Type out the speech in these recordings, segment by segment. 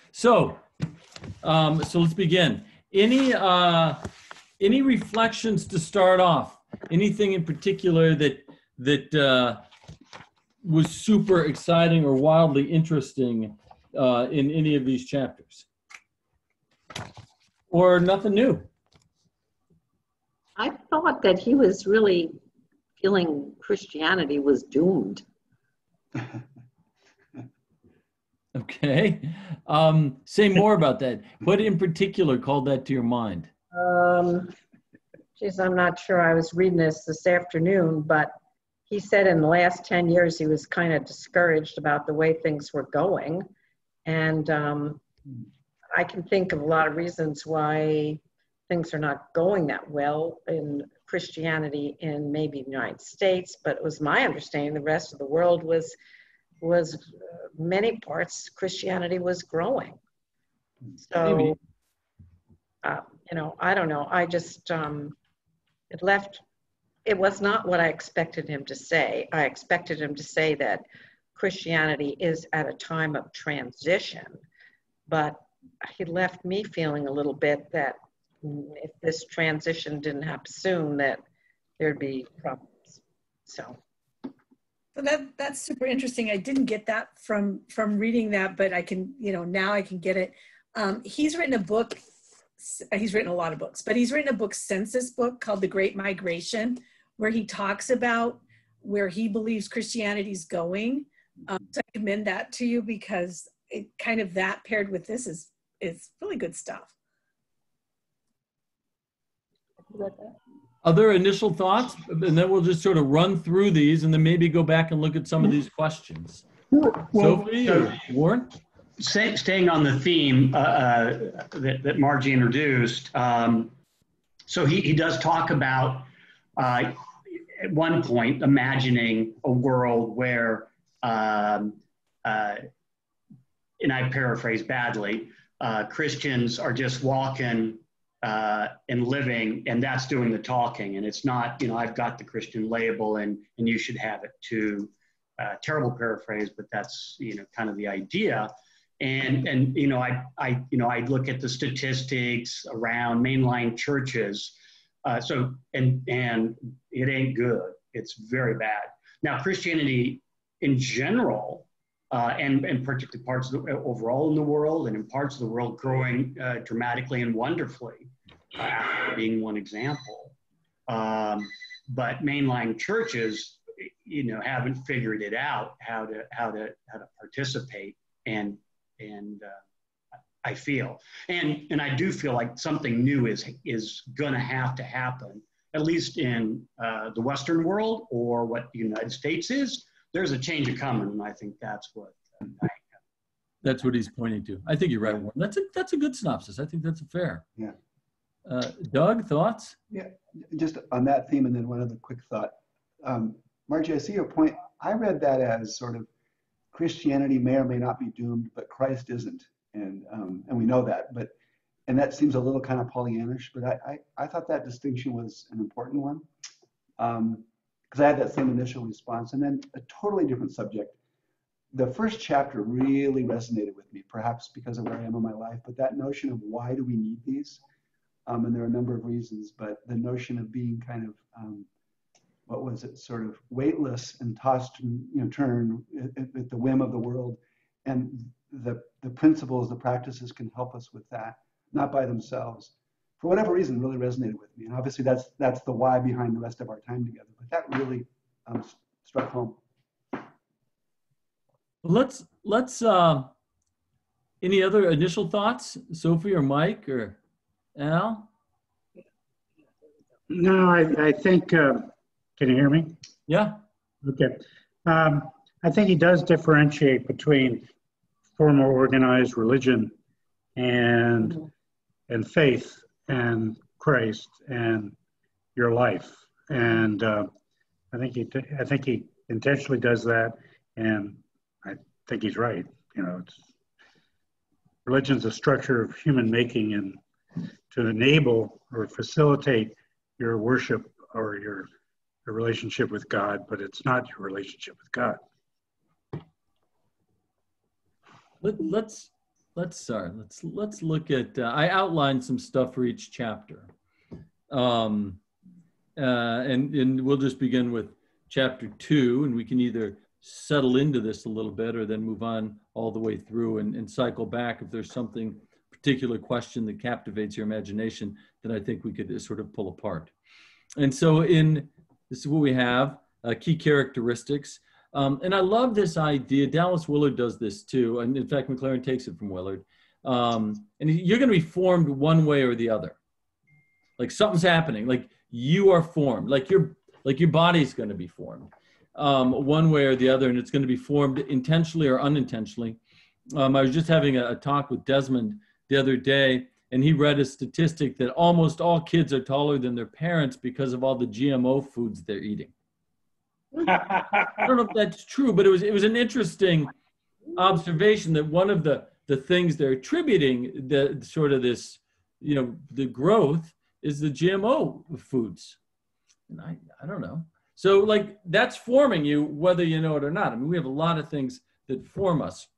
So, so let's begin. Any reflections to start off? Anything in particular that was super exciting or wildly interesting in any of these chapters? Or nothing new? I thought that he was really feeling Christianity was doomed. Okay. Say more about that. What in particular called that to your mind? Geez, I'm not sure. I was reading this afternoon, but he said in the last 10 years he was kind of discouraged about the way things were going. And I can think of a lot of reasons why things are not going that well in Christianity in maybe the United States, but it was my understanding the rest of the world was many parts Christianity was growing. So, you know, I don't know. I just, it was not what I expected him to say. I expected him to say that Christianity is at a time of transition, but he left me feeling a little bit that if this transition didn't happen soon, that there'd be problems. So that's super interesting. I didn't get that from reading that, but I can, you know, now I can get it. He's written a book. He's written a lot of books, but he's written a book, census book called The Great Migration, where he talks about where he believes Christianity is going. So I commend that to you because it kind of that paired with this is really good stuff. Other initial thoughts, and then we'll just sort of run through these and then maybe go back and look at some of these questions. Well, Sophie or Warren? Staying on the theme that Margie introduced, so he does talk about, at one point, imagining a world where, and I paraphrase badly, Christians are just walking and living, and that's doing the talking. And it's not, you know, I've got the Christian label and you should have it too. Terrible paraphrase, but that's, you know, kind of the idea. And you know, I look at the statistics around mainline churches. So and it ain't good. It's very bad. Now, Christianity in general, and particularly parts of the overall in the world and in parts of the world growing dramatically and wonderfully, being one example. But mainline churches, you know, haven't figured it out how to participate, and I feel, and I do feel like something new is going to have to happen, at least in the Western world, or what the United States is. There's a change coming, and I think that's what. That's what he's pointing to. I think you're right, Warren. That's a good synopsis. I think that's fair. Yeah. Doug, thoughts? Yeah, just on that theme, and then one other quick thought. Margie, I see your point. I read that as sort of Christianity may or may not be doomed, but Christ isn't, and we know that. And that seems a little kind of Pollyannish, but I thought that distinction was an important one, because I had that same initial response. And then a totally different subject. The first chapter really resonated with me, perhaps because of where I am in my life, but that notion of why do we need these? And there are a number of reasons, but the notion of being kind of, what was it, sort of weightless and tossed and, you know, turned at the whim of the world. And the principles, the practices can help us with that, not by themselves. For whatever reason, really resonated with me. And obviously that's the why behind the rest of our time together. But that really struck home. Let's any other initial thoughts, Sophie or Mike or Al? No, I think, can you hear me? Yeah. Okay. I think he does differentiate between formal organized religion and faith and Christ and your life. And I think he intentionally does that, and I think he's right. You know, religion's a structure of human making, and to enable or facilitate your worship or your relationship with God, but it's not your relationship with God. let's look at, I outlined some stuff for each chapter. And we'll just begin with chapter 2, and we can either settle into this a little bit or then move on all the way through and cycle back if there's something, particular question that captivates your imagination that I think we could sort of pull apart. And so this is what we have, key characteristics. And I love this idea. Dallas Willard does this too. And in fact, McLaren takes it from Willard. And you're going to be formed one way or the other. Like something's happening. Like you are formed. Like your body's going to be formed one way or the other. And it's going to be formed intentionally or unintentionally. I was just having a talk with Desmond the other day, and he read a statistic that almost all kids are taller than their parents because of all the GMO foods they're eating. I don't know if that's true, but it was an interesting observation that one of the things they're attributing the sort of this, the growth is the GMO foods. And I don't know. So like that's forming you whether you know it or not. I mean, we have a lot of things that form us.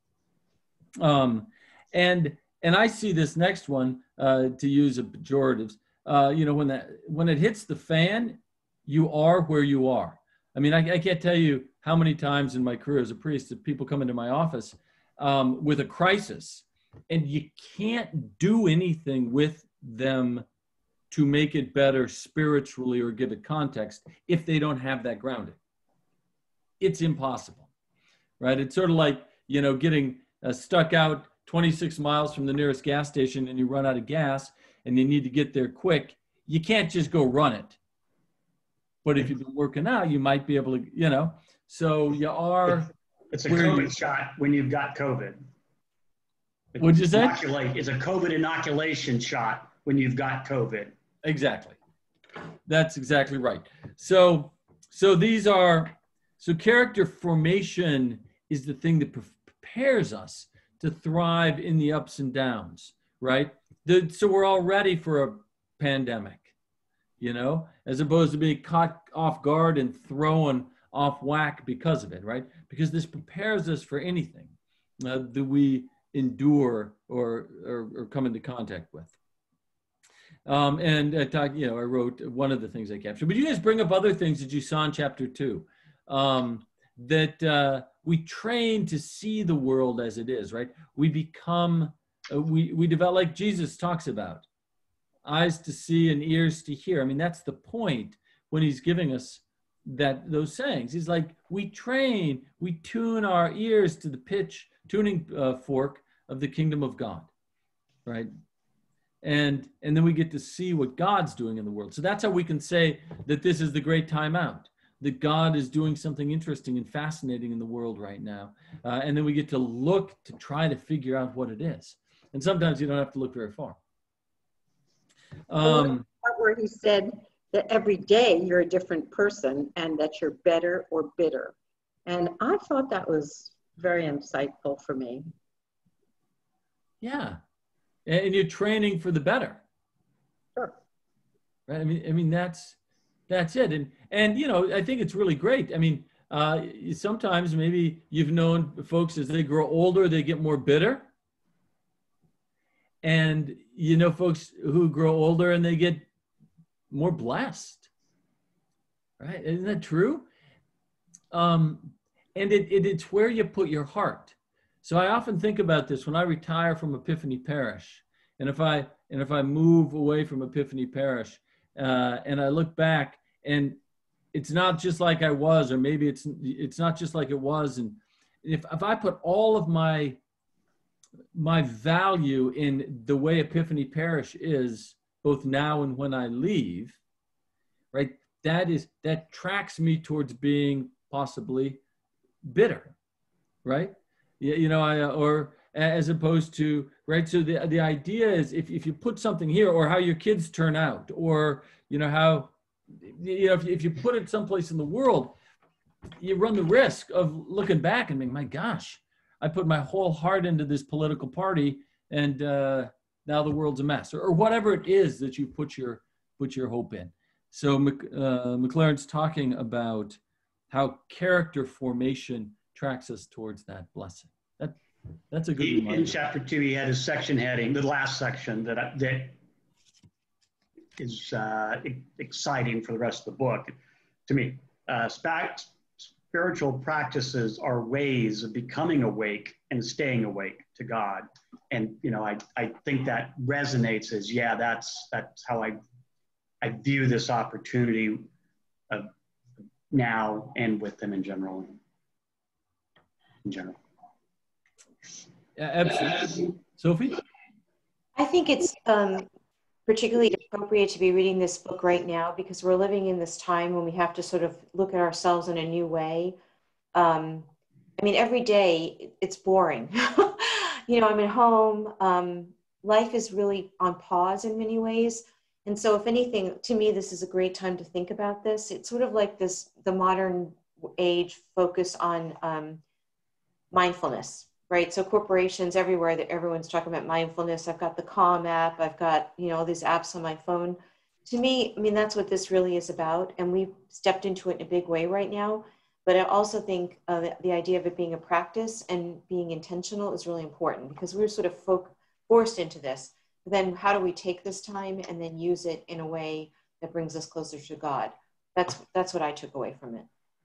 And I see this next one, to use a pejorative, when it hits the fan, you are where you are. I mean, I can't tell you how many times in my career as a priest that people come into my office with a crisis, and you can't do anything with them to make it better spiritually or give it context if they don't have that grounding. It's impossible, right? It's sort of like, getting stuck out 26 miles from the nearest gas station and you run out of gas and you need to get there quick. You can't just go run it. But if you've been working out, you might be able to, so you are. It's a COVID shot when you've got COVID. What'd you say? It's a COVID inoculation shot when you've got COVID. Exactly. That's exactly right. So character formation is the thing that prepares us to thrive in the ups and downs, right? So we're all ready for a pandemic, as opposed to being caught off guard and thrown off whack because of it, right? Because this prepares us for anything that we endure or come into contact with. I wrote one of the things I captured, but you guys bring up other things that you saw in chapter 2, that we train to see the world as it is, right? We become, we develop, like Jesus talks about, eyes to see and ears to hear. I mean, that's the point when he's giving us those sayings. He's like, we train, we tune our ears to the tuning fork of the kingdom of God, right? And then we get to see what God's doing in the world. So that's how we can say that this is the great time out, that God is doing something interesting and fascinating in the world right now. And then we get to look to try to figure out what it is. And sometimes you don't have to look very far. Where he said that every day you're a different person and that you're better or bitter. And I thought that was very insightful for me. Yeah. And you're training for the better. Sure. Right. I mean, that's it. And I think it's really great. I mean, sometimes maybe you've known folks as they grow older, they get more bitter. And folks who grow older and they get more blessed. Right? Isn't that true? And it's where you put your heart. So I often think about this when I retire from Epiphany Parish, and if I move away from Epiphany Parish, and I look back, and it's not just like I was, or maybe it's not just like it was, and if I put all of my value in the way Epiphany Parish is, both now and when I leave, right? That tracks me towards being possibly bitter, right? Or as opposed to, right? So the idea is if you put something here, or how your kids turn out, or, how, if you put it someplace in the world, you run the risk of looking back and being, my gosh, I put my whole heart into this political party and now the world's a mess, or whatever it is that you put your hope in. So McLaren's talking about how character formation tracks us towards that blessing. That's a good In reminder. chapter 2, he had his section heading, the last section that is exciting for the rest of the book to me. Spiritual practices are ways of becoming awake and staying awake to God. And, you know, I think that resonates as, yeah, that's how I view this opportunity of now and with them in general. Yeah, absolutely. Sophie? I think it's particularly appropriate to be reading this book right now because we're living in this time when we have to sort of look at ourselves in a new way. I mean, every day it's boring. You know, I'm at home. Life is really on pause in many ways. And so if anything, to me, this is a great time to think about this. It's sort of like the modern age focus on mindfulness. Right. So corporations everywhere that everyone's talking about mindfulness. I've got the Calm app. I've got, you know, all these apps on my phone. To me, I mean, that's what this really is about. And we've stepped into it in a big way right now. But I also think the idea of it being a practice and being intentional is really important because we're sort of forced into this. But then how do we take this time and then use it in a way that brings us closer to God? That's what I took away from it.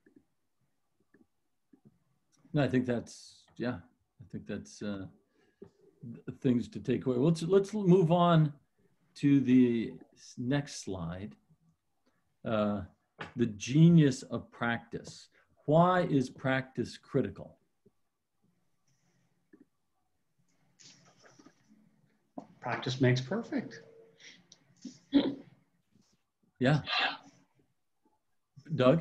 No, I think that's, yeah. I think that's things to take away. Let's move on to the next slide. The genius of practice. Why is practice critical? Practice makes perfect. Yeah. Doug?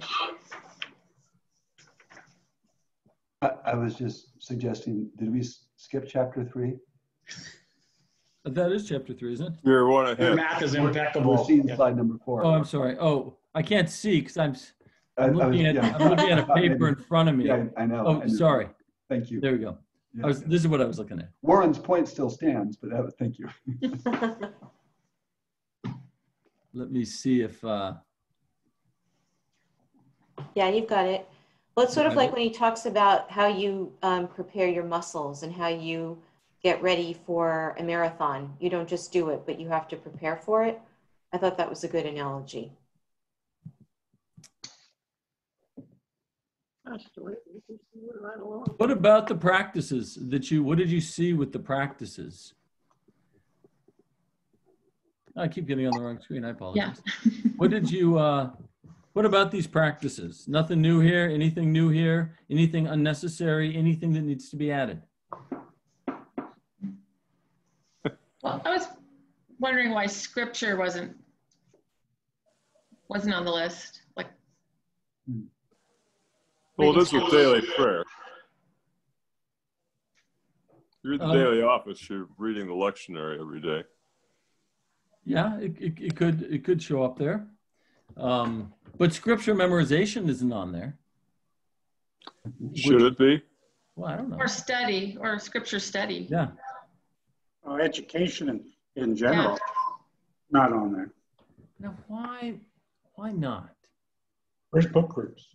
I was just suggesting, did we skip chapter 3? That is chapter 3, isn't it? You're one Your ahead. math is We're impeccable. seeing Yeah. slide number 4. Oh, I'm sorry. Oh, I can't see because I'm I was- looking at yeah. I'm looking at a paper in front of me. Yeah, I know. Oh, sorry. Thank you. There we go. Yeah. This is what I was looking at. Warren's point still stands, but thank you. Let me see if Yeah, you've got it. Well, it's sort of Okay. like when he talks about how you prepare your muscles and how you get ready for a marathon. You don't just do it, but you have to prepare for it. I thought that was a good analogy. what about the practices what did you see with the practices? I keep getting on the wrong screen. I apologize. What did you what about these practices? Nothing new here? Anything new here? Anything unnecessary? Anything that needs to be added? Well, I was wondering why scripture wasn't on the list. Like, Well, this is daily prayer. You're in the daily office. You're reading the lectionary every day. Yeah, it could show up there. But scripture memorization isn't on there. Should it be? Well, I don't know. or study, or scripture study. Yeah. Education in general, not on there. Now, why not? Where's book groups?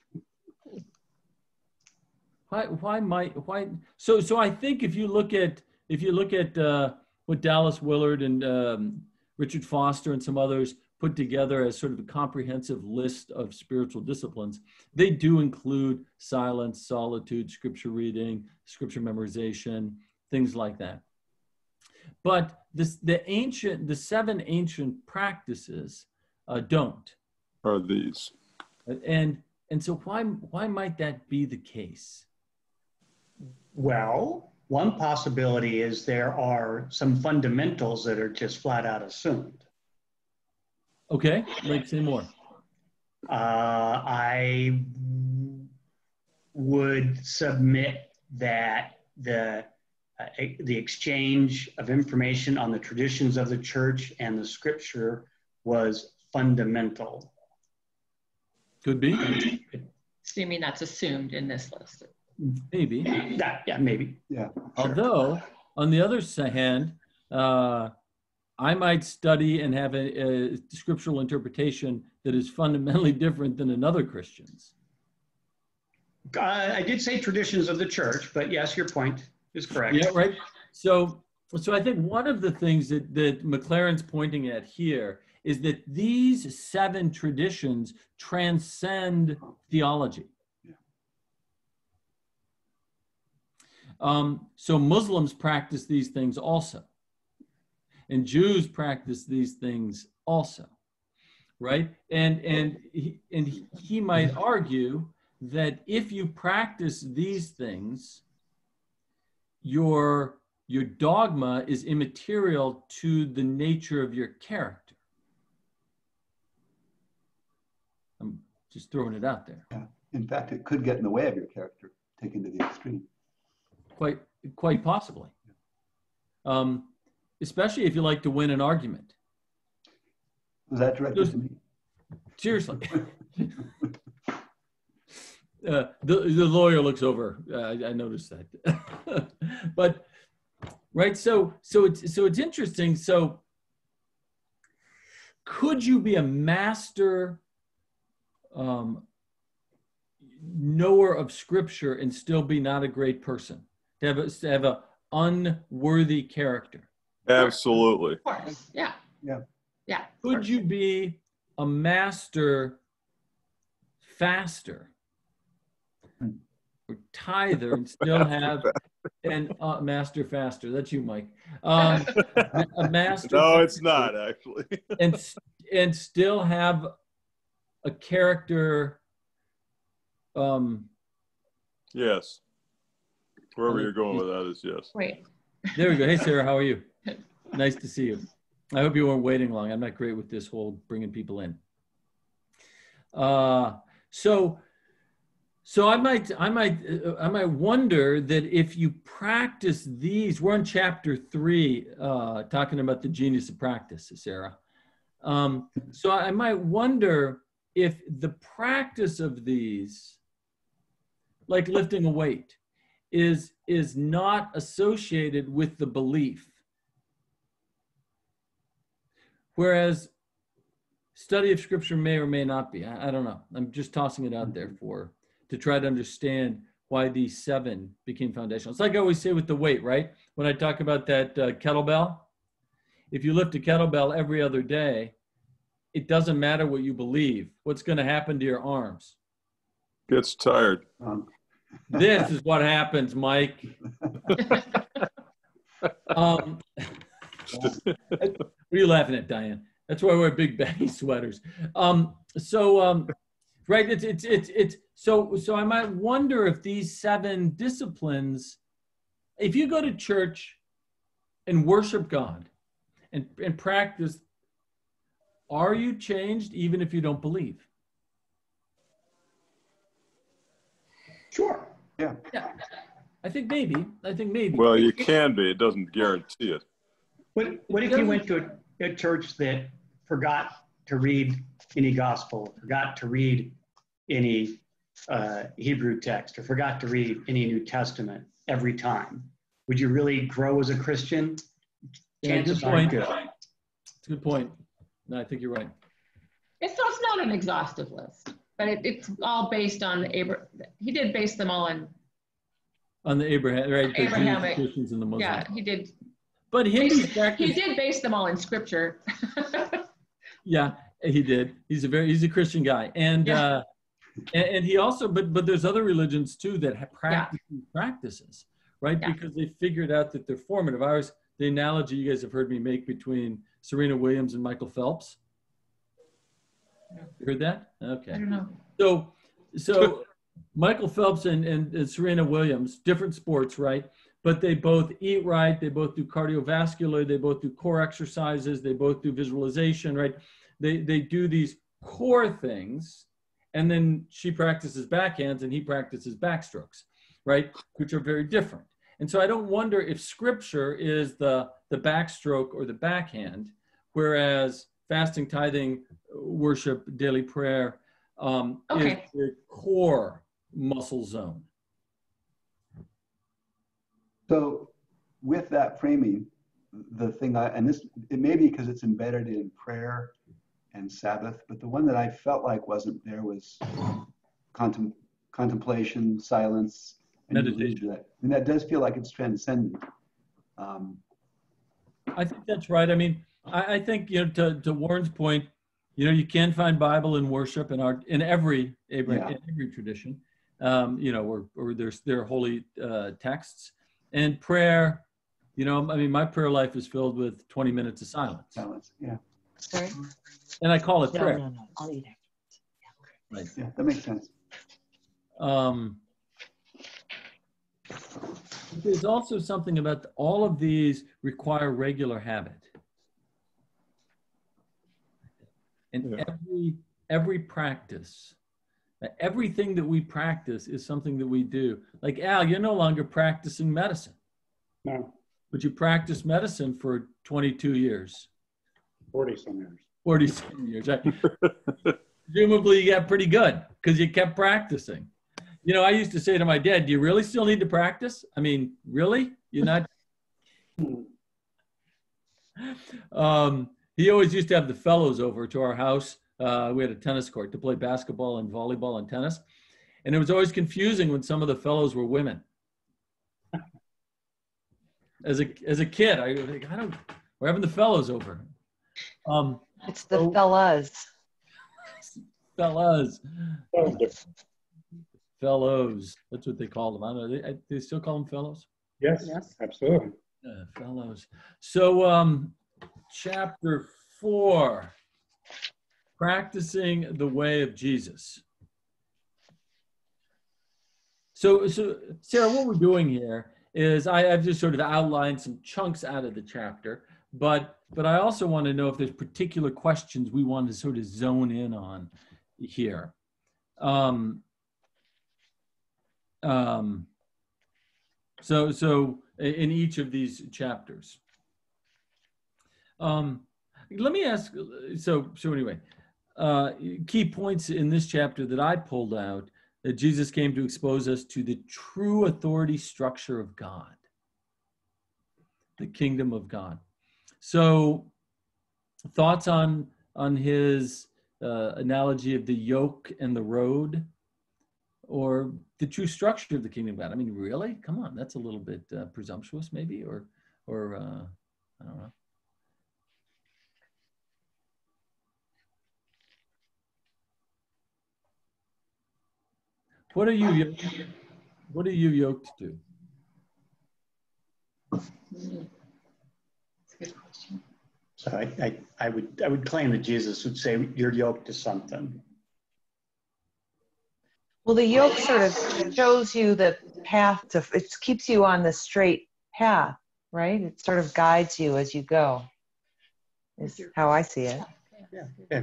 So I think if you look at what Dallas Willard and Richard Foster and some others put together as sort of a comprehensive list of spiritual disciplines, they do include silence, solitude, scripture reading, scripture memorization, things like that. But the 7 ancient practices don't. Are these? And so why might that be the case? Well, one possibility is there are some fundamentals that are just flat out assumed. Okay, like say more. I would submit that the exchange of information on the traditions of the church and the scripture was fundamental. Could be. So you mean that's assumed in this list? Maybe. Maybe. Yeah. Although, on the other hand, I might study and have a scriptural interpretation that is fundamentally different than another Christian's. I did say traditions of the church, but yes, your point. is correct. Yeah, right. So I think one of the things that McLaren's pointing at here is that these 7 traditions transcend theology. So Muslims practice these things also, and Jews practice these things also, right? And he might argue that if you practice these things, your dogma is immaterial to the nature of your character. I'm just throwing it out there. Yeah. In fact, it could get in the way of your character, taken to the extreme. Quite possibly. Especially if you like to win an argument. Was that directed to me? Seriously. The lawyer looks over. I noticed that. But right, so it's interesting. So could you be a master knower of Scripture and still be not a great person? To have a unworthy character? Absolutely. Of course. Yeah. Yeah. Yeah. Could you be a master faster or tither and still have an master faster? That's you, Mike. A master. No, it's not actually. and still have a character. Yes. Wherever you're going with that is yes. Wait. There we go. Hey, Sarah, how are you? Nice to see you. I hope you weren't waiting long. I'm not great with this whole bringing people in. So I might wonder that if you practice these, we're in chapter 3, talking about the genius of practice, Sarah. So I might wonder if the practice of these, like lifting a weight, is not associated with the belief. Whereas study of Scripture may or may not be. I don't know. I'm just tossing it out there to try to understand why these 7 became foundational. It's like I always say with the weight, right? When I talk about that kettlebell, if you lift a kettlebell every other day, it doesn't matter what you believe. What's going to happen to your arms? Gets tired. This is what happens, Mike. What are you laughing at, Diane? That's why I wear big baggy sweaters. Right, it's so I might wonder if these 7 disciplines, if you go to church and worship God and practice, are you changed even if you don't believe? Sure. Yeah. I think maybe. Well, you can be. It doesn't guarantee it. What if you went to a church that forgot to read any gospel, forgot to read any Hebrew text, or forgot to read any New Testament every time? Would you really grow as a Christian? Yeah, good Chances are point. good. It's a good point. No, I think you're right. It's not an exhaustive list, but it's all based on he did base them all on the Abraham, right? The Abrahamic. Jewish Christians and the Muslims. Yeah, he did. But Hindus practice. He did base them all in Scripture. Yeah, he did. He's a Christian guy, and and he also, but there's other religions too that have practices, right? Yeah. Because they figured out that they're formative. The analogy you guys have heard me make between Serena Williams and Michael Phelps. You heard that? Okay. I don't know. So Michael Phelps and Serena Williams, different sports, right? But they both eat right. They both do cardiovascular. They both do core exercises. They both do visualization, right? They do these core things. And then she practices backhands and he practices backstrokes, right? Which are very different. And so I don't wonder if Scripture is the backstroke or the backhand, whereas fasting, tithing, worship, daily prayer is the core muscle zone. So with that framing, the thing it may be because it's embedded in prayer and Sabbath, but the one that I felt like wasn't there was contemplation, silence, And you lose that. And that does feel like it's transcendent. I think that's right. I mean, I think, to Warren's point, you can find Bible in worship and art in every tradition, or there are holy texts, and prayer. My prayer life is filled with 20 minutes of silence. Silence, yeah. Sorry? And I call it prayer. No. I'll eat it. Right. Yeah, that makes sense. There's also something about all of these require regular habit. And every practice, everything that we practice is something that we do. Like, Al, you're no longer practicing medicine. No. But you practiced medicine for 22 years. 40-some years. 40-some years. Presumably you got pretty good because you kept practicing. I used to say to my dad, do you really still need to practice? I mean, really? You're not? He always used to have the fellows over to our house. We had a tennis court to play basketball and volleyball and tennis. And it was always confusing when some of the fellows were women. As a kid, I was like, we're having the fellows over. It's the fellas. Fellas. Fellows. That's what they call them. I don't know. They still call them fellows? Yes, absolutely. Fellows. So, chapter 4, practicing the way of Jesus. So Sarah, what we're doing here is I've just sort of outlined some chunks out of the chapter, but I also want to know if there's particular questions we want to sort of zone in on here. So in each of these chapters. Let me ask, so anyway, key points in this chapter that I pulled out, that Jesus came to expose us to the true authority structure of God, the kingdom of God. So thoughts on his analogy of the yoke and the road, or the true structure of the kingdom of God? I mean, really? Come on, that's a little bit presumptuous maybe, or I don't know. What are you yoked to? That's a good question. So I would claim that Jesus would say you're yoked to something. Well, the yoke sort of shows you the path it keeps you on the straight path, right? It sort of guides you as you go, is how I see it. Yeah.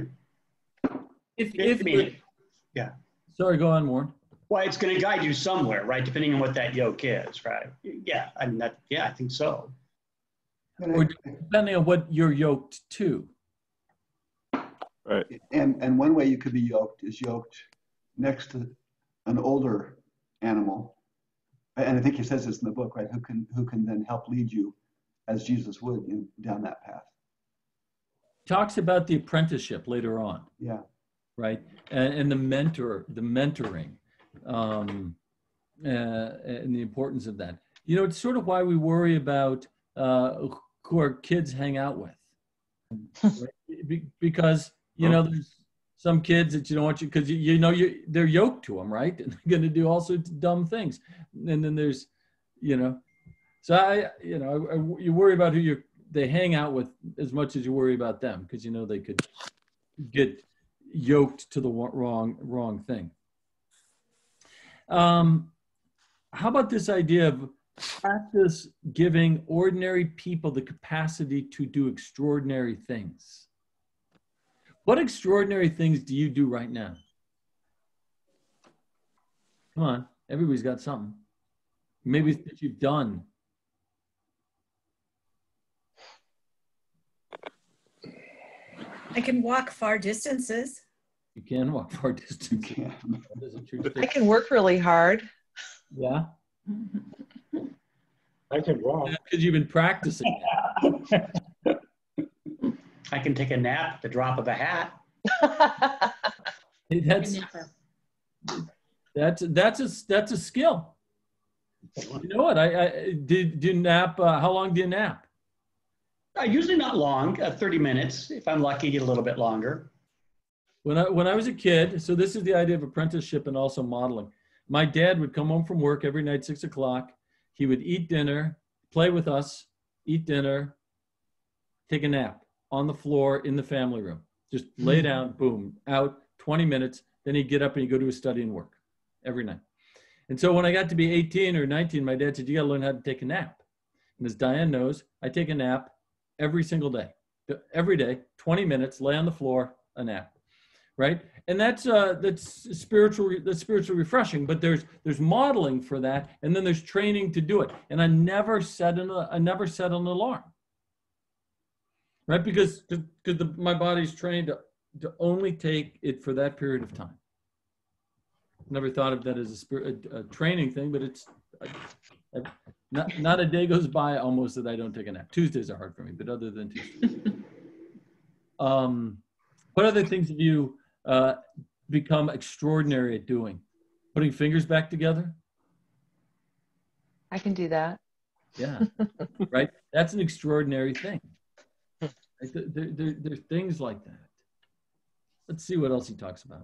Yeah. Sorry, go on, Warren. Well, it's going to guide you somewhere, right? Depending on what that yoke is, right? Yeah, I mean, I think so. Or depending on what you're yoked to. Right. And one way you could be yoked is yoked next to an older animal. And I think he says this in the book, right? Who can then help lead you as Jesus would down that path. Talks about the apprenticeship later on. Yeah. Right. And the mentoring. And the importance of that. It's sort of why we worry about who our kids hang out with. Right? Because, there's some kids that you don't want because they're yoked to them, right? And they're going to do all sorts of dumb things. And then there's, so you worry about who they hang out with as much as you worry about them, because they could get yoked to the wrong thing. How about this idea of practice giving ordinary people the capacity to do extraordinary things? What extraordinary things do you do right now? Come on, everybody's got something. Maybe it's that you've done. I can walk far distances. You can walk far distances. Yeah. I can work really hard. Yeah. I can walk. Because you've been practicing. I can take a nap at the drop of a hat. That's a skill. You know what? I do you nap? How long do you nap? Usually not long, 30 minutes. If I'm lucky, get a little bit longer. When I was a kid, so this is the idea of apprenticeship and also modeling. My dad would come home from work every night, 6 o'clock. He would eat dinner, play with us, eat dinner, take a nap on the floor in the family room. Just lay down, boom, out, 20 minutes. Then he'd get up and he'd go to his study and work every night. And so when I got to be 18 or 19, my dad said, you got to learn how to take a nap. And as Diane knows, I take a nap every single day. Every day, 20 minutes, lay on the floor, a nap. Right, and that's spiritually refreshing. But there's modeling for that, and then there's training to do it. And I never set an alarm, right? Because my body's trained to only take it for that period of time. Never thought of that as a training thing, but it's not a day goes by almost that I don't take a nap. Tuesdays are hard for me, but other than Tuesdays, what other things have you become extraordinary at doing? Putting fingers back together? I can do that. Yeah, right? That's an extraordinary thing. There's things like that. Let's see what else he talks about.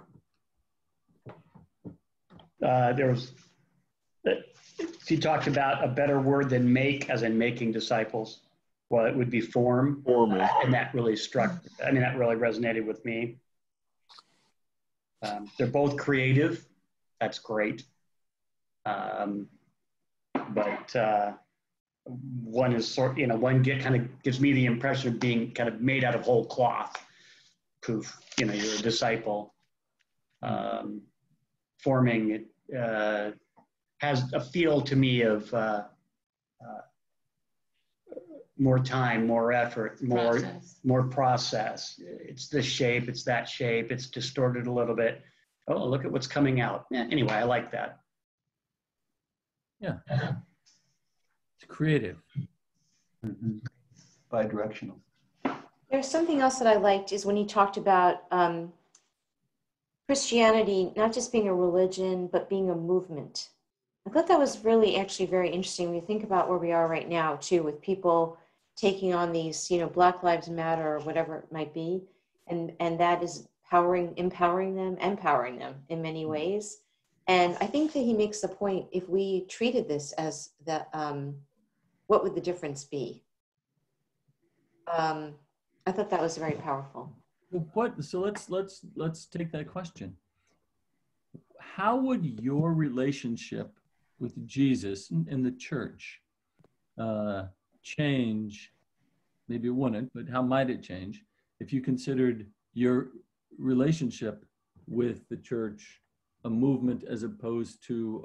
He talked about a better word than make, as in making disciples. Well, it would be form. And that really that really resonated with me. They're both creative. That's great. But one is one kind of gives me the impression of being kind of made out of whole cloth. Poof, you're a disciple. Forming has a feel to me of more time, more effort, more process. It's this shape, it's that shape, it's distorted a little bit. Oh, look at what's coming out. Yeah, anyway, I like that. Yeah. It's creative. Mm-hmm. Bi-directional. There's something else that I liked is when he talked about Christianity not just being a religion, but being a movement. I thought that was really actually very interesting when you think about where we are right now, too, with people taking on these, Black Lives Matter or whatever it might be. And that is empowering them in many ways. And I think that he makes the point, if we treated this as the, what would the difference be? I thought that was very powerful. So let's take that question. How would your relationship with Jesus and the church change? Maybe it wouldn't, but how might it change if you considered your relationship with the church a movement as opposed to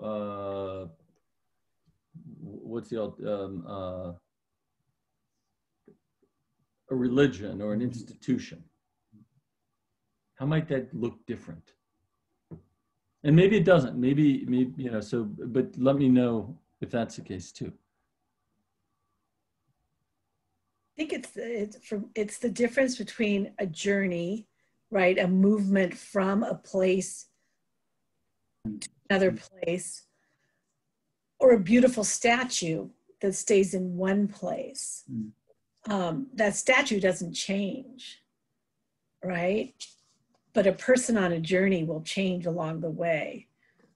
a religion or an institution? How might that look different? And maybe it doesn't. Maybe but let me know if that's the case too. I think it's the difference between a journey, right? A movement from a place to another place, or a beautiful statue that stays in one place. That statue doesn't change, right? But a person on a journey will change along the way.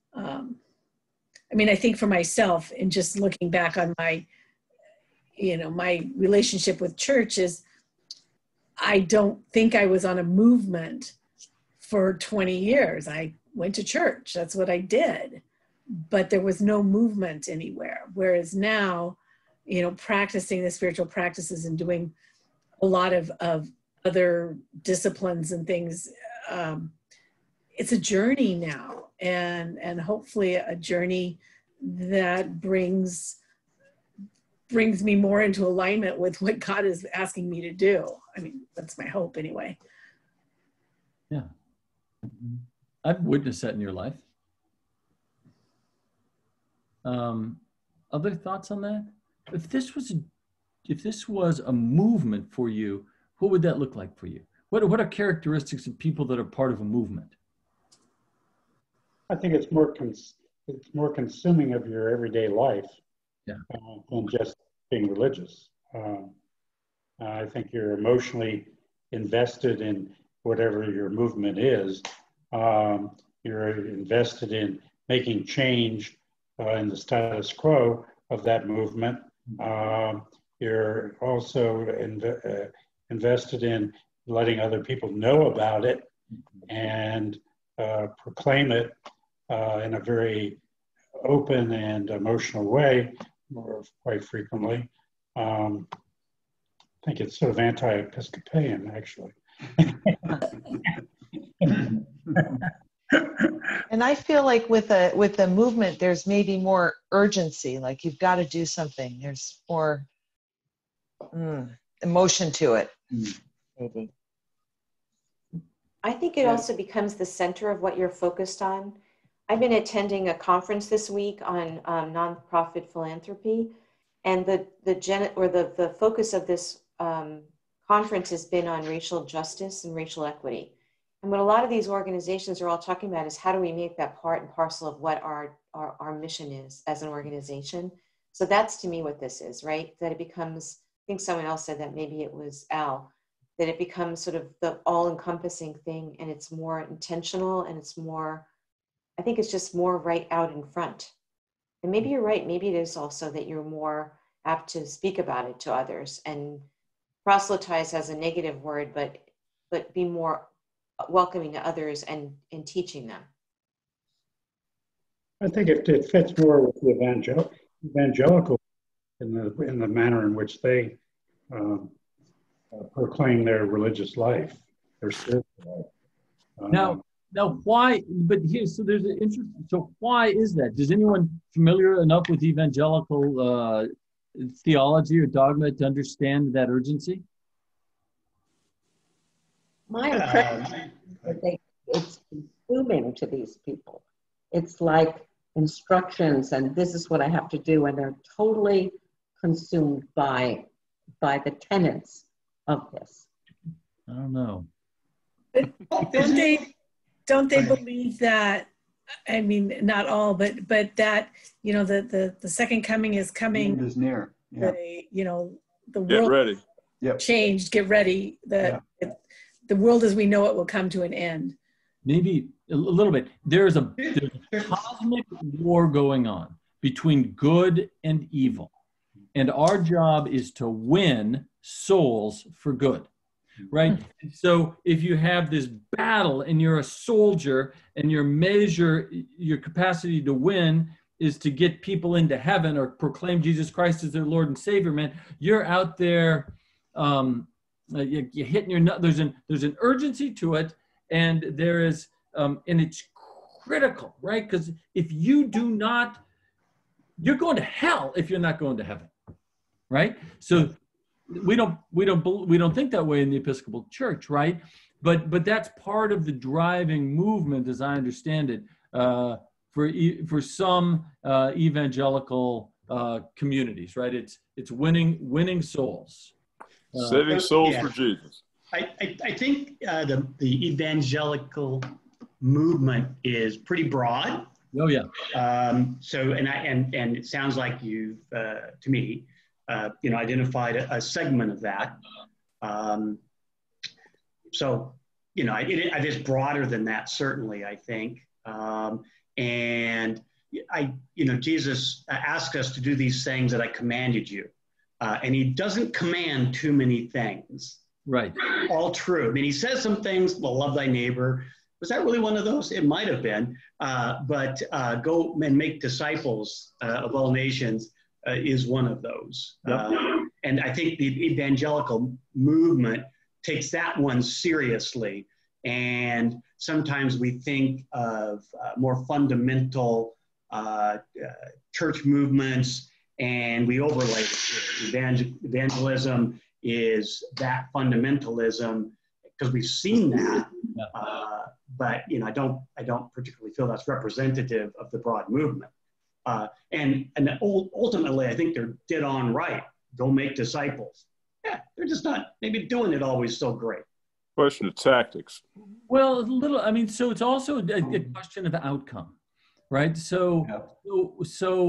I think for myself, in just looking back on my relationship with church is, I don't think I was on a movement for 20 years. I went to church, that's what I did, but there was no movement anywhere. Whereas now, practicing the spiritual practices and doing a lot of other disciplines and things, it's a journey now, and hopefully a journey that brings me more into alignment with what God is asking me to do. That's my hope anyway. Yeah. I've witnessed that in your life. Other thoughts on that? If this was a movement for you, what would that look like for you? What are characteristics of people that are part of a movement? I think it's more it's more consuming of your everyday life than just being religious. I think you're emotionally invested in whatever your movement is. You're invested in making change in the status quo of that movement. You're also invested in letting other people know about it and proclaim it in a very open and emotional way, or quite frequently. I think it's sort of anti-Episcopalian, actually. And I feel like with the movement, there's maybe more urgency, like you've got to do something. There's more emotion to it, maybe. I think it also becomes the center of what you're focused on. I've been attending a conference this week on nonprofit philanthropy, and the focus of this conference has been on racial justice and racial equity. And what a lot of these organizations are all talking about is how do we make that part and parcel of what our mission is as an organization. So that's to me what this is, right? That it becomes, I think someone else said that, maybe it was Al, that it becomes sort of the all-encompassing thing, and it's more intentional, and it's more, I think it's just more right out in front. And maybe you're right, maybe it is also that you're more apt to speak about it to others, and proselytize as a negative word, but be more welcoming to others and teaching them. I think it fits more with the evangelical in the manner in which they proclaim their religious life, their spiritual life. Now, why? But here, so there's an interest. So why is that? Is anyone familiar enough with evangelical theology or dogma to understand that urgency? My impression is that it's consuming to these people. It's like instructions, and this is what I have to do, and they're totally consumed by the tenets of this. I don't know. But don't they believe that? I mean, not all, but that, you know, the second coming is coming. It is near. Yeah. The world ready. Changed. Get ready. The world as we know it will come to an end. Maybe a little bit. There's a cosmic war going on between good and evil. And our job is to win souls for good, right? And so if you have this battle and you're a soldier and your capacity to win is to get people into heaven or proclaim Jesus Christ as their Lord and Savior, man, you're out there, you're hitting your nut. There's an urgency to it, and there is, and it's critical, right? Because if you do not, you're going to hell if you're not going to heaven, right? So we don't think that way in the Episcopal Church, right? But that's part of the driving movement, as I understand it, for some evangelical communities, right? It's winning souls. Saving souls for Jesus. I think the evangelical movement is pretty broad. Oh yeah. So and it sounds like you've to me, identified a segment of that. So it is broader than that, certainly, I think. And Jesus asked us to do these things that I commanded you. And he doesn't command too many things. Right. All true. I mean, he says some things, well, love thy neighbor. Was that really one of those? It might have been. But go and make disciples of all nations is one of those. Yep. And I think the evangelical movement takes that one seriously. And sometimes we think of more fundamental church movements, and we overlay it. Evangelism is that fundamentalism, because we've seen that. But I don't particularly feel that's representative of the broad movement. And ultimately, I think they're dead on right. Go make disciples. Yeah, they're just not maybe doing it always so great. Question of tactics. Well, so it's also a question of outcome. right? So, Yeah.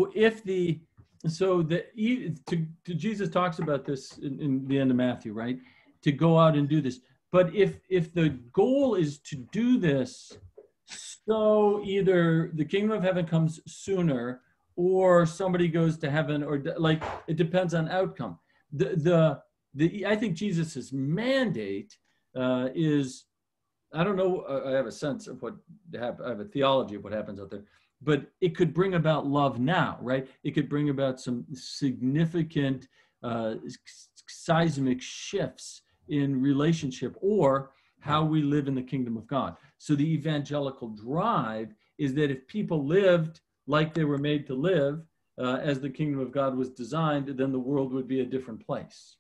Jesus talks about this in the end of Matthew, right? To go out and do this. But if the goal is to do this, so either the kingdom of heaven comes sooner, or somebody goes to heaven, or like it depends on outcome. I think Jesus's mandate is, I don't know, I have a sense of I have a theology of what happens out there, but it could bring about love now, right? It could bring about some significant seismic shifts in relationship or how we live in the kingdom of God. So the evangelical drive is that if people lived like they were made to live, as the kingdom of God was designed, then the world would be a different place.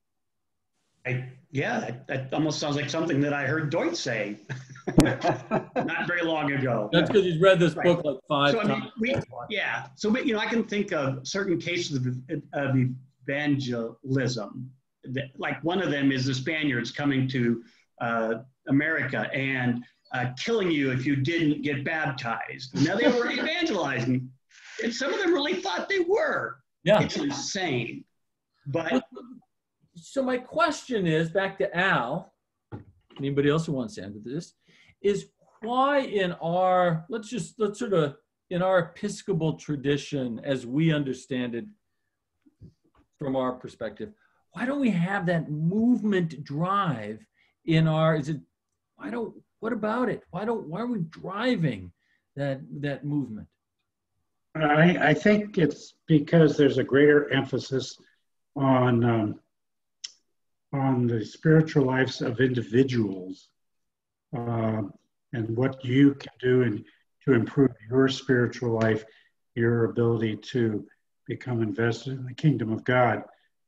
That almost sounds like something that I heard Deutsch say not very long ago. That's because he's read this Right. book like 5 So, times. I can think of certain cases of evangelism. Like one of them is the Spaniards coming to America and killing you if you didn't get baptized. Now they were evangelizing, and some of them really thought they were. Yeah. It's insane. But so my question is, back to Al, anybody else who wants to answer this, is why in our, in our Episcopal tradition, as we understand it from our perspective, why don't we have that movement drive in our, what about it? Why are we driving that movement? I think it's because there's a greater emphasis on the spiritual lives of individuals and what you can do to improve your spiritual life, your ability to become invested in the kingdom of God.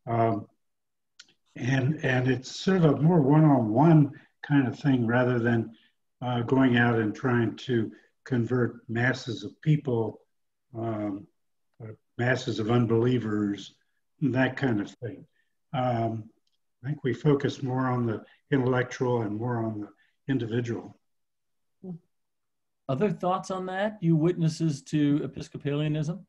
And it's sort of a more one-on-one kind of thing rather than going out and trying to convert masses of people, masses of unbelievers, that kind of thing. I think we focus more on the intellectual and more on the individual. Other thoughts on that, you witnesses to Episcopalianism?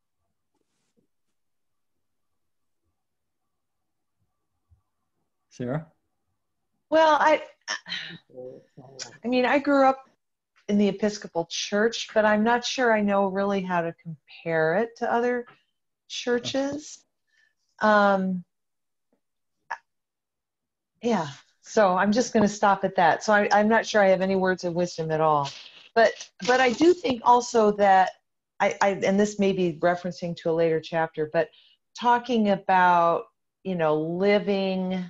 Sarah? Well, I mean, I grew up in the Episcopal Church, but I'm not sure I know really how to compare it to other churches. Yeah, so I'm just going to stop at that. So I'm not sure I have any words of wisdom at all. But I do think also that and this may be referencing to a later chapter, but talking about, living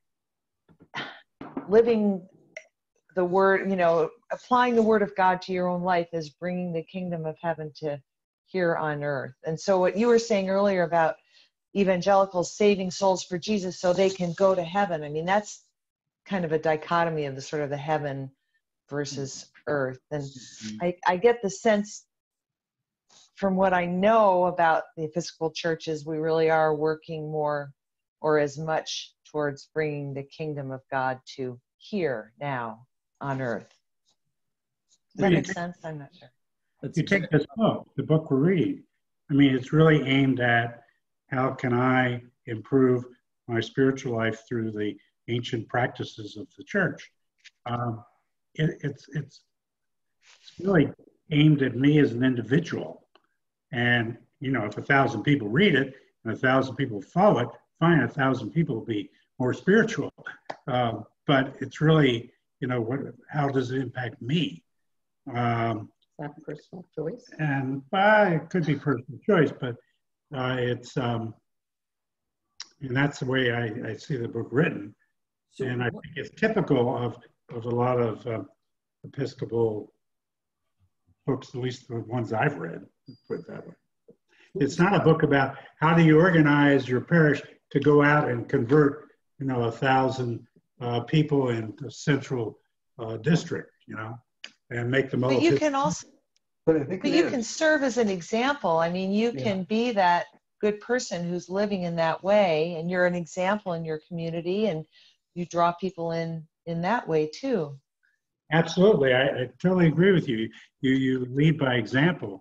the word, applying the word of God to your own life is bringing the kingdom of heaven to here on earth. And so what you were saying earlier about evangelicals saving souls for Jesus so they can go to heaven, I mean, that's kind of a dichotomy of the sort of the heaven versus earth. And I get the sense from what I know about the Episcopal churches, we really are working more or as much towards bringing the kingdom of God to here now on earth. Does that make sense? I'm not sure. You take this book, the book we're reading, I mean, it's really aimed at how can I improve my spiritual life through the ancient practices of the church. It's really aimed at me as an individual. And, if 1,000 people read it and 1,000 people follow it, fine, 1,000 people will be more spiritual. But it's really, how does it impact me? Is that personal choice? And it could be personal choice, but and that's the way I see the book written. So and I think it's typical of a lot of Episcopal books, at least the ones I've read, put it that way. It's not a book about how do you organize your parish to go out and convert, 1,000 people in the central district, and make them all. But you can also, But I think but you can serve as an example. I mean, you can be that good person who's living in that way, and you're an example in your community, and you draw people in that way too. Absolutely, I totally agree with you. You lead by example,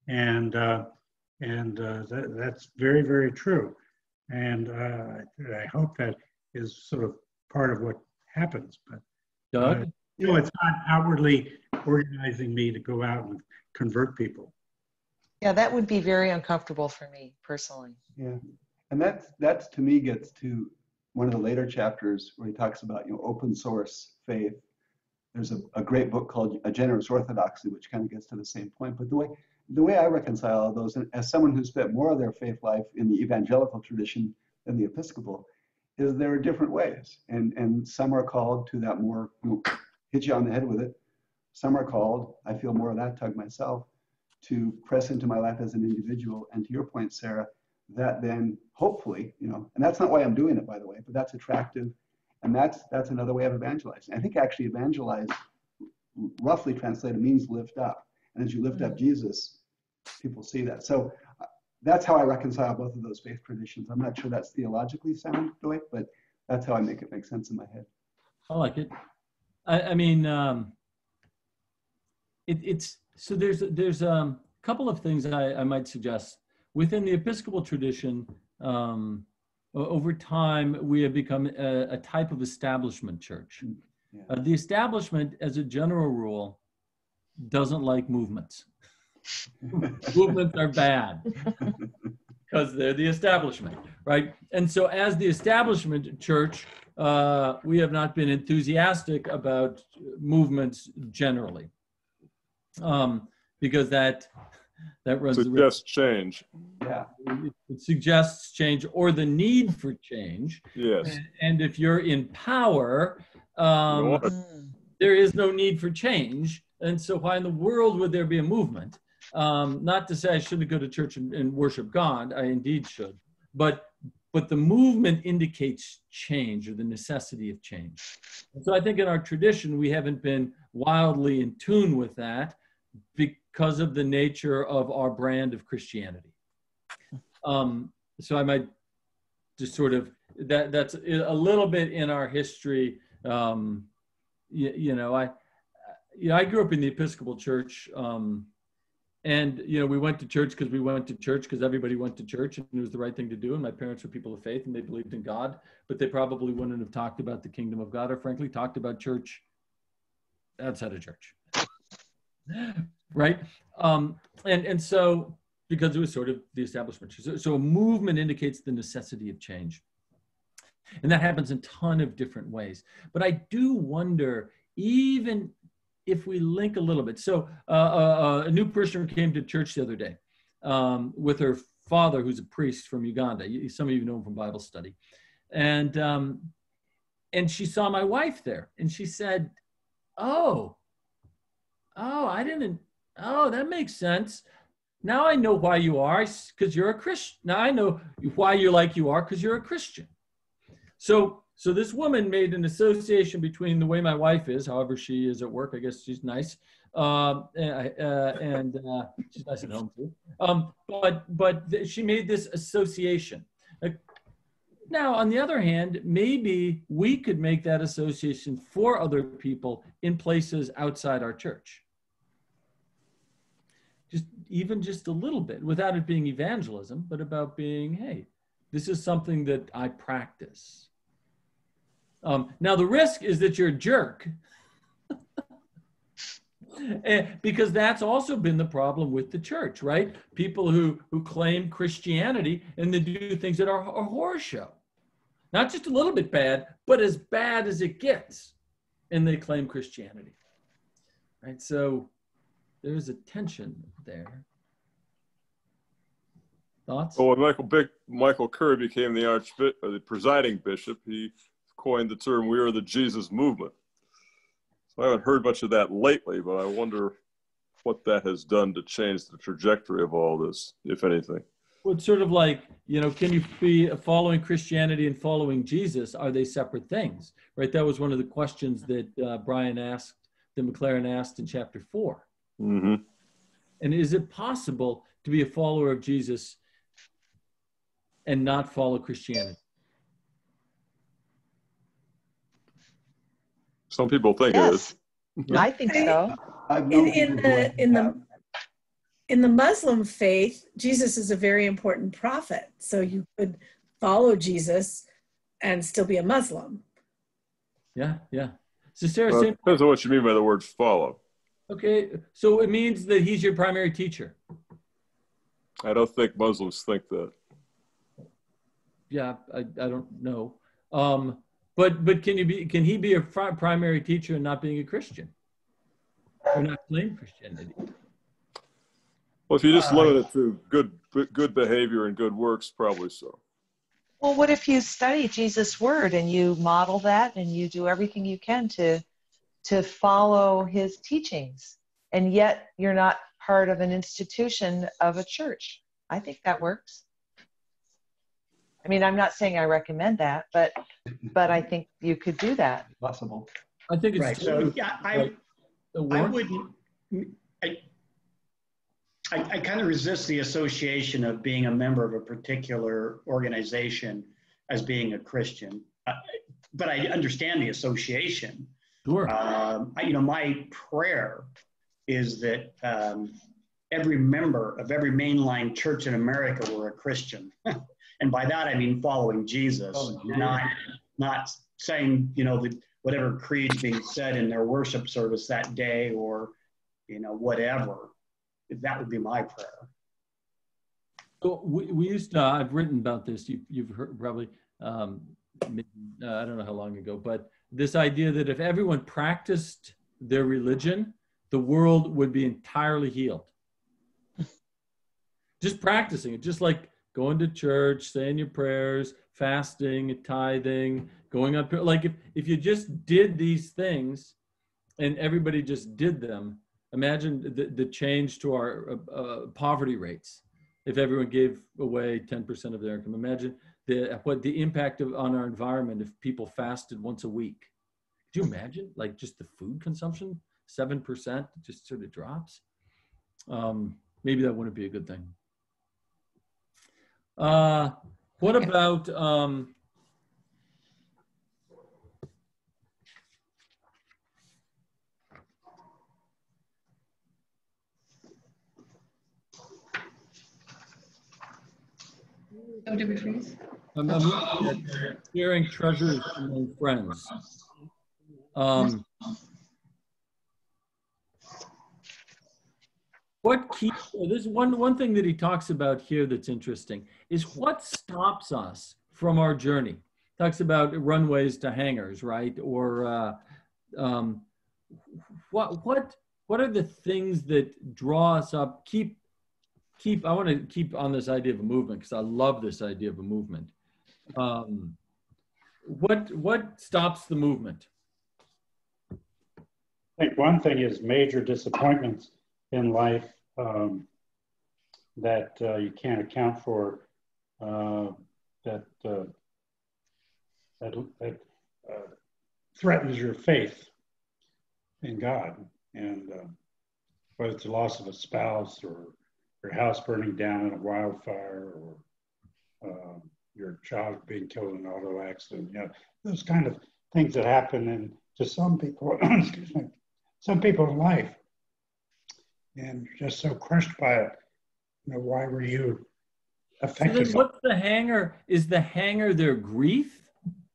and that's very, very true. And I hope that is sort of part of what happens. But Doug? it's not outwardly organizing me to go out and convert people. Yeah, that would be very uncomfortable for me personally. Yeah, and that's to me gets to one of the later chapters where he talks about open source faith. There's a great book called A Generous Orthodoxy, which kind of gets to the same point. But the way I reconcile all those, and as someone who spent more of their faith life in the evangelical tradition than the Episcopal, is there are different ways, and some are called to that more hit you on the head with it. Some are called, I feel more of that tug myself, to press into my life as an individual. And to your point, Sarah, that then hopefully, and that's not why I'm doing it, by the way, but that's attractive. And that's another way of evangelizing. I think actually evangelize, roughly translated, means lift up. And as you lift up Jesus, people see that. So that's how I reconcile both of those faith traditions. I'm not sure that's theologically sound, Dwight, but that's how I make it make sense in my head. I like it. I mean, it's so there's a couple of things I might suggest. Within the Episcopal tradition, over time, we have become a type of establishment church. Yeah. The establishment, as a general rule, doesn't like movements. Movements are bad because they're the establishment, right? And so as the establishment church, we have not been enthusiastic about movements generally, because that runs the risk. Change. Yeah. It suggests change or the need for change. Yes. And if you're in power, there is no need for change. And so why in the world would there be a movement? Not to say I shouldn't go to church and worship God. I indeed should. But the movement indicates change or the necessity of change. And so I think in our tradition, we haven't been wildly in tune with that because of the nature of our brand of Christianity. So I might just sort of, that's a little bit in our history. I grew up in the Episcopal Church, and we went to church because we went to church because everybody went to church and it was the right thing to do. And my parents were people of faith and they believed in God, but they probably wouldn't have talked about the kingdom of God or frankly talked about church outside of church, right? And so because it was sort of the establishment. So a movement indicates the necessity of change. And that happens in a ton of different ways. But I do wonder, even if we link a little bit. So a new parishioner came to church the other day with her father, who's a priest from Uganda. Some of you know him from Bible study. And she saw my wife there. And she said, oh, that makes sense. Now I know why you are, because you're a Christian. Now I know why you're like you are, because you're a Christian. So this woman made an association between the way my wife is, however she is at work. I guess she's nice, and she's nice at home too. But she made this association. Now, on the other hand, maybe we could make that association for other people in places outside our church. Just a little bit, without it being evangelism, but about being, hey, this is something that I practice. Now, the risk is that you're a jerk, because that's also been the problem with the church, right? People who claim Christianity and they do things that are a horror show. Not just a little bit bad, but as bad as it gets, and they claim Christianity, right? So there's a tension there. Thoughts? Well, when Michael Curry became the presiding bishop, he coined the term, "We are the Jesus movement." So I haven't heard much of that lately, but I wonder what that has done to change the trajectory of all this, if anything. Well, it's sort of like, can you be following Christianity and following Jesus? Are they separate things, right? That was one of the questions that Brian asked, that McLaren asked in chapter 4. Mm-hmm. And is it possible to be a follower of Jesus and not follow Christianity? Some people think it is. I think so. in the Muslim faith, Jesus is a very important prophet. So you could follow Jesus and still be a Muslim. Yeah, yeah. So Sarah, Well, it depends on what you mean by the word follow. okay, so it means that he's your primary teacher. I don't think Muslims think that. Yeah, I don't know. But can he be a primary teacher and not being a Christian? Or not claim Christianity? Well, if you just limit it to good behavior and good works, probably so. Well, what if you study Jesus' word and you model that and you do everything you can to follow his teachings, and yet you're not part of an institution of a church? I think that works. I mean, I'm not saying I recommend that, but I think you could do that. Possible. I think it's Right. So yeah, I wouldn't. I kind of resist the association of being a member of a particular organization as being a Christian, but I understand the association. Sure. My prayer is that every member of every mainline church in America were a Christian, and by that I mean following Jesus, not saying whatever creed's being said in their worship service that day, or whatever. That would be my prayer. So we used to, I've written about this, you've heard probably, I don't know how long ago, but this idea that if everyone practiced their religion, the world would be entirely healed. Just practicing it, just like going to church, saying your prayers, fasting, tithing, going up, like if you just did these things and everybody just did them, imagine the change to our poverty rates if everyone gave away 10% of their income. Imagine what the impact on our environment if people fasted once a week. Could you imagine, like just the food consumption, 7% just sort of drops? Maybe that wouldn't be a good thing. What about Oh, did we freeze? I'm looking at sharing treasures among friends. What keeps, there's one thing that he talks about here that's interesting, is what stops us from our journey. Talks about runways to hangars, right? Or what are the things that draw us up, I want to keep on this idea of a movement because I love this idea of a movement. What stops the movement? I think one thing is major disappointments in life that you can't account for, that threatens your faith in God, and whether it's the loss of a spouse or your house burning down in a wildfire, or your child being killed in an auto accident, those kind of things that happen and to some people, excuse me, some people in life, and just so crushed by it. Why were you affected? So what's the hanger? Is the hanger their grief?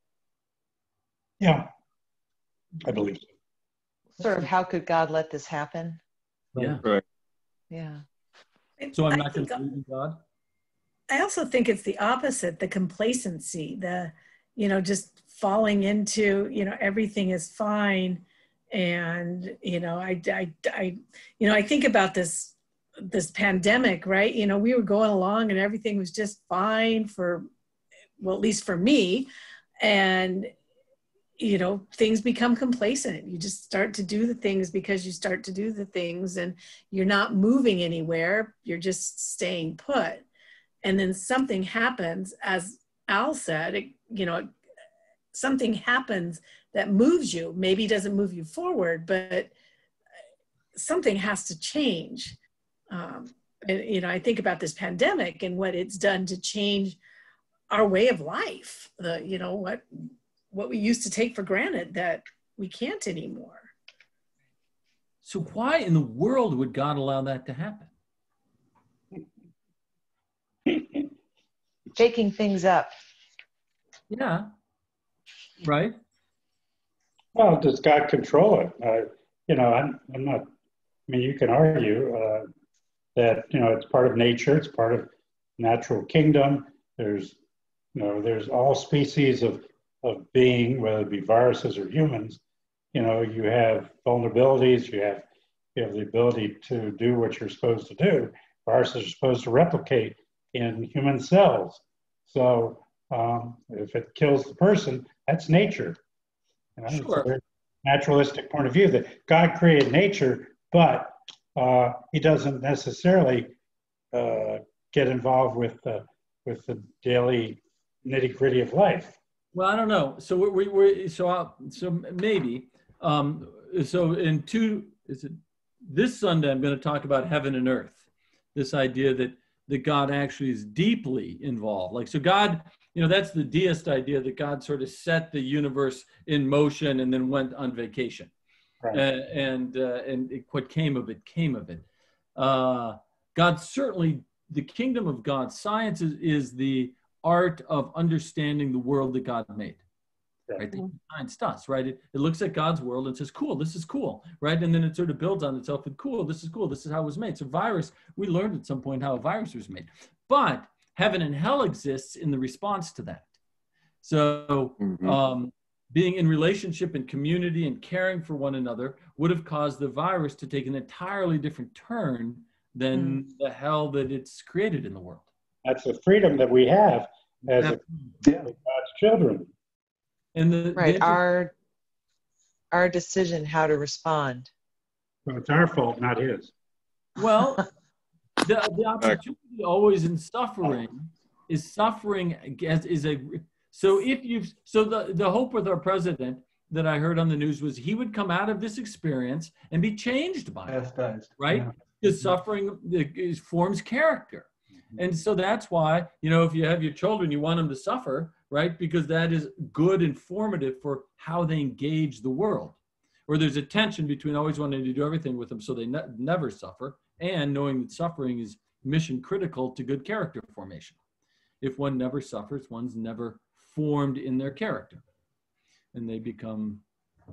Yeah, I believe so. Sort of, how could God let this happen? Yeah. Right. Yeah. So I'm not going to believe in God? I also think it's the opposite, the complacency, just falling into, everything is fine. And, I think about this pandemic, right? We were going along and everything was just fine at least for me. And, things become complacent. You just start to do the things because you start to do the things and you're not moving anywhere. You're just staying put. And then something happens, as Al said, something happens that moves you. Maybe it doesn't move you forward, but something has to change. And, I think about this pandemic and what it's done to change our way of life. What we used to take for granted that we can't anymore. So why in the world would God allow that to happen? shaking things up. Yeah. Right. Well, does God control it? You know, I'm not. I mean, you can argue that it's part of nature. It's part of natural kingdom. There's there's all species of being, whether it be viruses or humans. You have vulnerabilities. You have the ability to do what you're supposed to do. Viruses are supposed to replicate in human cells. So if it kills the person, that's nature. It's a very naturalistic point of view that God created nature, but he doesn't necessarily get involved with the daily nitty gritty of life. Well, I don't know. So so maybe. So this Sunday I'm going to talk about heaven and earth. This idea that God actually is deeply involved. Like, so God, that's the deist idea that God sort of set the universe in motion and then went on vacation. Right. And what came of it came of it. God certainly, the kingdom of God, science is the art of understanding the world that God made. Right? Science does, right? It looks at God's world and says, cool, this is cool, right? And then it sort of builds on itself and cool, this is how it was made. So we learned at some point how a virus was made. But heaven and hell exists in the response to that. So being in relationship and community and caring for one another would have caused the virus to take an entirely different turn than the hell that it's created in the world. That's the freedom that we have as God's children. And our decision how to respond. Well, it's our fault, not his. Well, the opportunity always in suffering is suffering so the hope with our president that I heard on the news was he would come out of this experience and be changed by it, right? Because suffering forms character. And so that's why, if you have your children, you want them to suffer, right? Because that is good, informative for how they engage the world. Or there's a tension between always wanting to do everything with them so they never suffer, and knowing that suffering is mission critical to good character formation. If one never suffers, one's never formed in their character. And they become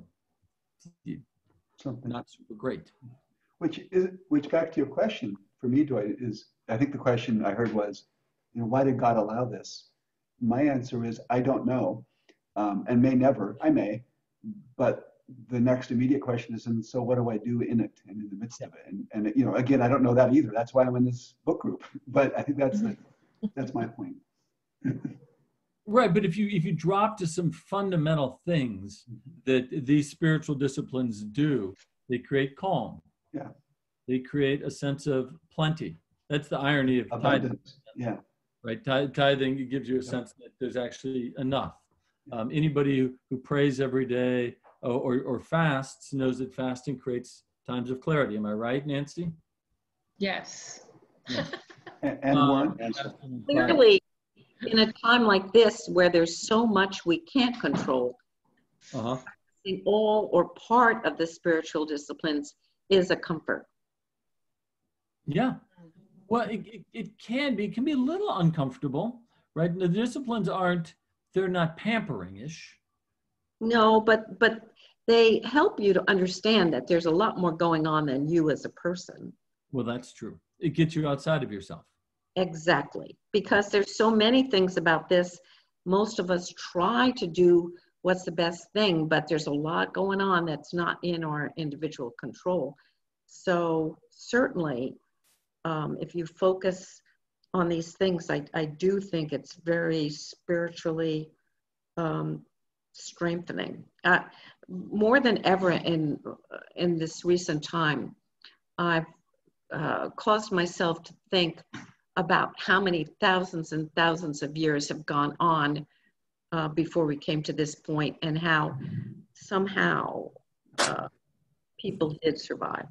something not super great. Which back to your question, for me, Dwight, is I think the question I heard was, why did God allow this? My answer is, I don't know, and I may, but the next immediate question is, and so what do I do in it and in the midst of it? And again, I don't know that either. That's why I'm in this book group. But I think that's my point. Right, but if you drop to some fundamental things that these spiritual disciplines do, they create calm. Yeah. They create a sense of plenty. That's the irony of tithing. Yeah. Right, tithing gives you a sense that there's actually enough. Anybody who prays every day or fasts knows that fasting creates times of clarity. Am I right, Nancy? Yes. And Warren? Clearly, in a time like this where there's so much we can't control, all or part of the spiritual disciplines is a comfort. Yeah. Well, it can be a little uncomfortable, right? The disciplines they're not pampering-ish. No, but they help you to understand that there's a lot more going on than you as a person. Well, that's true. It gets you outside of yourself. Exactly. Because there's so many things about this. Most of us try to do what's the best thing, but there's a lot going on that's not in our individual control. So certainly, if you focus on these things, I do think it's very spiritually strengthening. More than ever in this recent time, I've caused myself to think about how many thousands and thousands of years have gone on before we came to this point, and how somehow people did survive.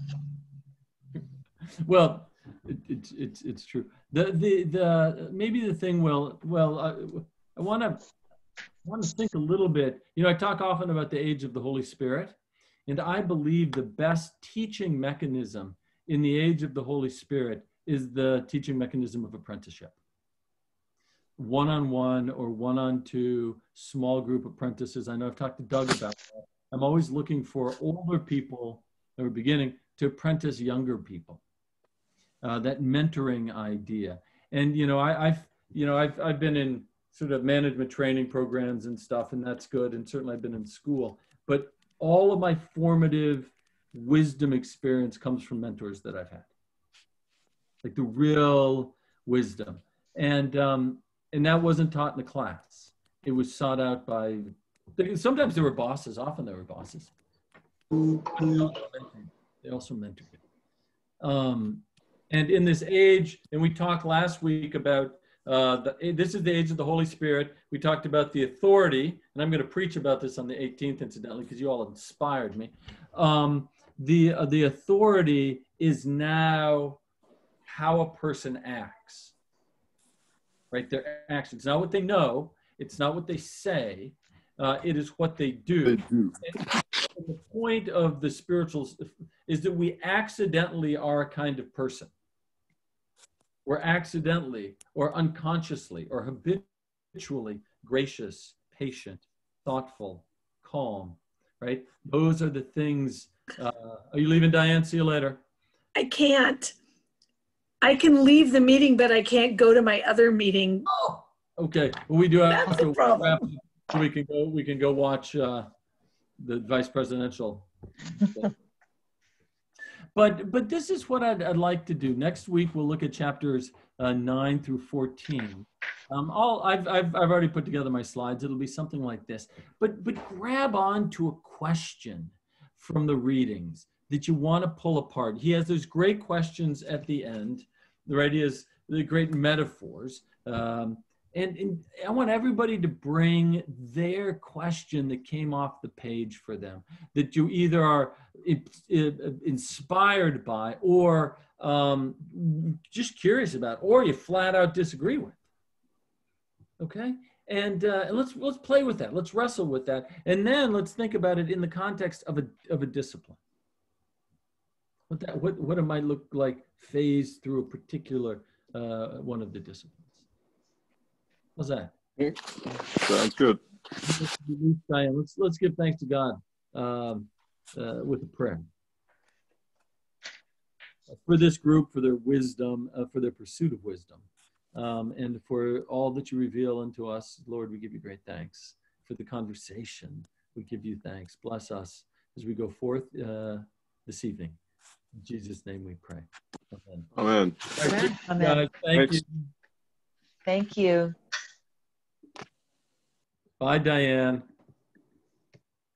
Well, it's true. The maybe the thing. I want to think a little bit. I talk often about the age of the Holy Spirit, and I believe the best teaching mechanism in the age of the Holy Spirit is the teaching mechanism of apprenticeship. one-on-one or one-on-two small group apprentices. I know I've talked to Doug about that. I'm always looking for older people that are beginning to apprentice younger people. That mentoring idea. And I've been in sort of management training programs and stuff, and that's good. And certainly I've been in school, but all of my formative wisdom experience comes from mentors that I've had, like the real wisdom. And that wasn't taught in the class. It was sought out by, sometimes there were bosses, often there were bosses. They also mentored it. And in this age, and we talked last week about, this is the age of the Holy Spirit. We talked about the authority, and I'm going to preach about this on the 18th, incidentally, because you all inspired me. The authority is now how a person acts, right? Their actions, not what they know. It's not what they say. It is what they do. And the point of the spirituals is that we accidentally are a kind of person. We're accidentally or unconsciously or habitually gracious, patient, thoughtful, calm, right? Those are the things. Are you leaving, Diane? See you later. I can't. I can leave the meeting, but I can't go to my other meeting. Oh, okay. Well, we do have That's to the problem. wrap up so we can go watch the vice presidential. But this is what I'd like to do. Next week we'll look at chapters 9 through 14. I've already put together my slides. It'll be something like this. But grab on to a question from the readings that you want to pull apart. He has those great questions at the end. Right? He has the great metaphors. And I want everybody to bring their question that came off the page for them, that you either are inspired by or just curious about, or you flat out disagree with. Okay? And let's play with that. Let's wrestle with that. And then let's think about it in the context of a discipline. What it might look like phased through a particular one of the disciplines. How's that? Sounds good. Diane, let's give thanks to God with a prayer for this group, for their wisdom, for their pursuit of wisdom, and for all that you reveal unto us. Lord, we give you great thanks for the conversation. We give you thanks. Bless us as we go forth this evening. In Jesus' name we pray. Amen. Amen. Amen. Guys, thank you. Thank you. Bye, Diane.